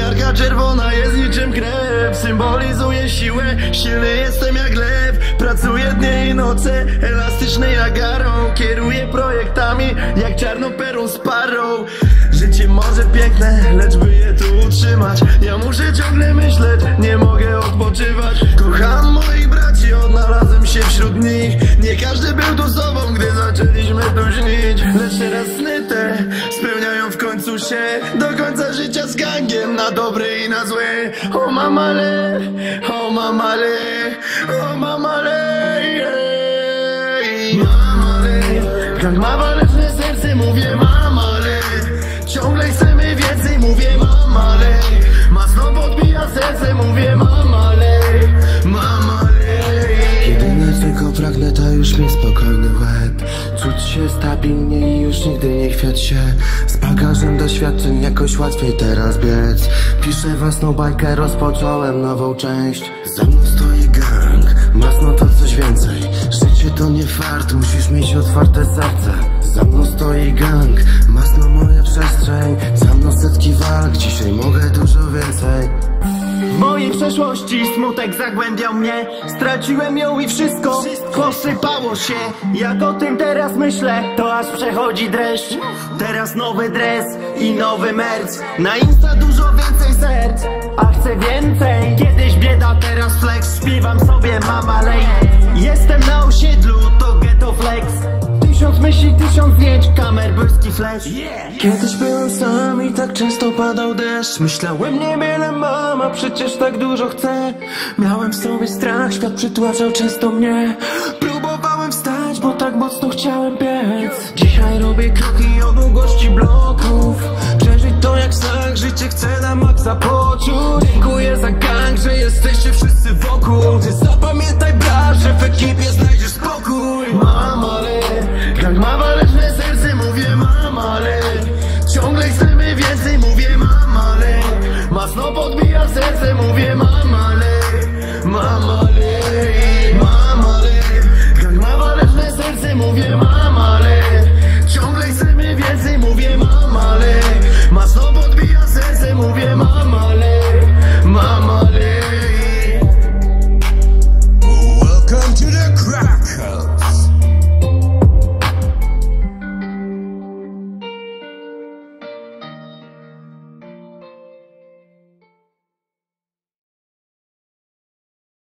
Miarka czerwona jest niczym krew, symbolizuje siłę, silny jestem jak lew. Pracuję dnie i noce, elastyczny jak Arrow. Kieruję projektami jak czarną perą z parą. Życie może piękne, lecz by je tu utrzymać, ja muszę ciągle myśleć, nie mogę odpoczywać. Kocham moich braci, odnalazłem się wśród nich. Nie każdy był tu sobą, gdy zaczęliśmy tu śnić. Lecz teraz sny te spełniają w końcu się, do końca życia z gangiem, na dobre i na złe. O mamale, o mamale, o mamale, mamale. Gang ma waleczne serce, mówię mamale. Ciągle chcemy więcej, mówię mamale. Masno podbija serce, mówię mamale, mamale. Jedyne czego pragnę to już mieć spokojny łeb, czuć się stabilnie i już nigdy nie chwiać się. Z bagażem doświadczeń jakoś łatwiej teraz biec. Piszę własną bajkę, rozpocząłem nową część. Za mną stoi gang, masno to coś więcej. Życie to nie fart, musisz mieć otwarte serce. Za mną stoi gang, masno moja przestrzeń. Za mną setki walk, dzisiaj mogę dużo więcej. W mojej przeszłości smutek zagłębiał mnie, straciłem ją i wszystko posypało się. Jak o tym teraz myślę, to aż przechodzi dreszcz. Teraz nowy dres i nowy merch, na Insta dużo więcej serc, a chcę więcej. Kiedyś bieda, teraz flex, śpiewam sobie mamalej. Jestem na osiedlu, to ghetto flex. 1000 myśli, 1000 zdjęć, kamer, błyski flash. Kiedyś byłem sam i tak często padał deszcz. Myślałem niewiele mam, a przecież tak dużo chcę. Miałem w sobie strach, świat przytłaczał często mnie. Próbowałem wstać, bo tak mocno chciałem biec. Dzisiaj robię kroki o długości bloków. Przeżyć to jak znak, życie chcę na maksa poczuć. Dziękuję za gang, że jesteście wszyscy wokół. Ty zapamiętaj brat, że w ekipie znajdziesz spokój. Mamale, gang ma waleczne serce, mówię mamale. Ciągle chcemy więcej, mówię mamale. Masno podbija serce, mówię mamale, mamale.